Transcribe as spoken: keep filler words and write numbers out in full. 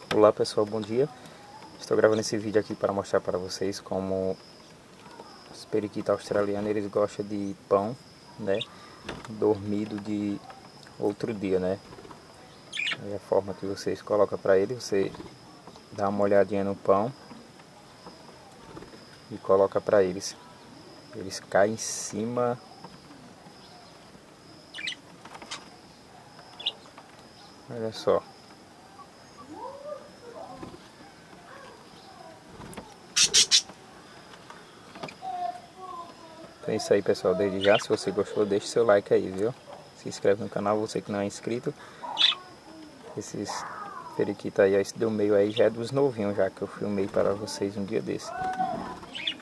Olá pessoal, bom dia. Estou gravando esse vídeo aqui para mostrar para vocês como os periquitos australianos eles gostam de pão, né, dormido de outro dia, né. Aí a forma que vocês colocam para ele, você dá uma olhadinha no pão e coloca para eles. Eles caem em cima. Olha só. Então é isso aí pessoal, desde já, se você gostou deixe seu like aí, viu? Se inscreve no canal, você que não é inscrito. Esses periquitos aí, esse do meio aí já é dos novinhos já, que eu filmei para vocês um dia desse.